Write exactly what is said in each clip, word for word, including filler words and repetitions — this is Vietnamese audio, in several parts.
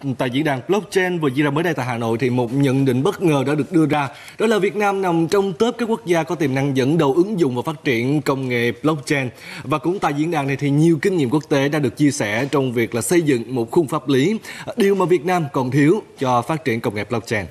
tại diễn đàn blockchain vừa diễn ra mới đây tại Hà Nội thì một nhận định bất ngờ đã được đưa ra, đó là Việt Nam nằm trong top các quốc gia có tiềm năng dẫn đầu ứng dụng và phát triển công nghệ blockchain. Và cũng tại diễn đàn này thì nhiều kinh nghiệm quốc tế đã được chia sẻ trong việc là xây dựng một khung pháp lý, điều mà Việt Nam còn thiếu cho phát triển công nghệ blockchain.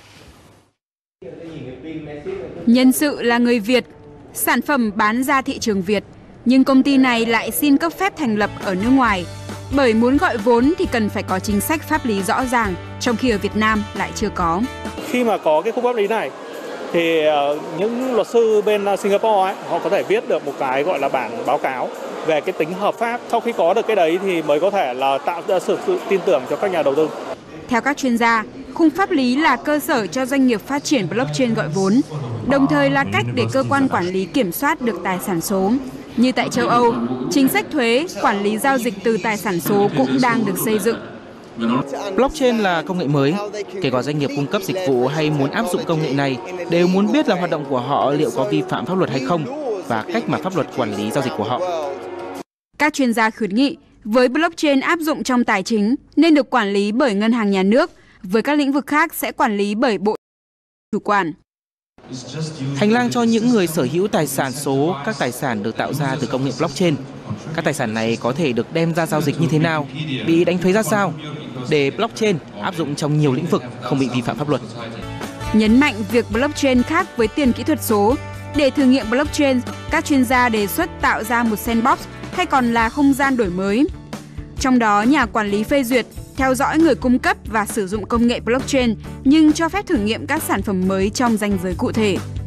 Nhân sự là người Việt, sản phẩm bán ra thị trường Việt, nhưng công ty này lại xin cấp phép thành lập ở nước ngoài. Bởi muốn gọi vốn thì cần phải có chính sách pháp lý rõ ràng, trong khi ở Việt Nam lại chưa có. Khi mà có cái khung pháp lý này thì những luật sư bên Singapore ấy, họ có thể viết được một cái gọi là bản báo cáo về cái tính hợp pháp. Sau khi có được cái đấy thì mới có thể là tạo ra sự tin tưởng cho các nhà đầu tư. Theo các chuyên gia, khung pháp lý là cơ sở cho doanh nghiệp phát triển blockchain gọi vốn, đồng thời là cách để cơ quan quản lý kiểm soát được tài sản số. Như tại châu Âu, chính sách thuế, quản lý giao dịch từ tài sản số cũng đang được xây dựng. Blockchain là công nghệ mới, kể cả doanh nghiệp cung cấp dịch vụ hay muốn áp dụng công nghệ này đều muốn biết là hoạt động của họ liệu có vi phạm pháp luật hay không và cách mà pháp luật quản lý giao dịch của họ. Các chuyên gia khuyến nghị, với blockchain áp dụng trong tài chính nên được quản lý bởi ngân hàng nhà nước, với các lĩnh vực khác sẽ quản lý bởi bộ chủ quản. Hành lang cho những người sở hữu tài sản số, các tài sản được tạo ra từ công nghệ blockchain. Các tài sản này có thể được đem ra giao dịch như thế nào, bị đánh thuế ra sao, để blockchain áp dụng trong nhiều lĩnh vực không bị vi phạm pháp luật. Nhấn mạnh việc blockchain khác với tiền kỹ thuật số. Để thử nghiệm blockchain, các chuyên gia đề xuất tạo ra một sandbox hay còn là không gian đổi mới. Trong đó, nhà quản lý phê duyệt, theo dõi người cung cấp và sử dụng công nghệ blockchain, nhưng cho phép thử nghiệm các sản phẩm mới trong ranh giới cụ thể.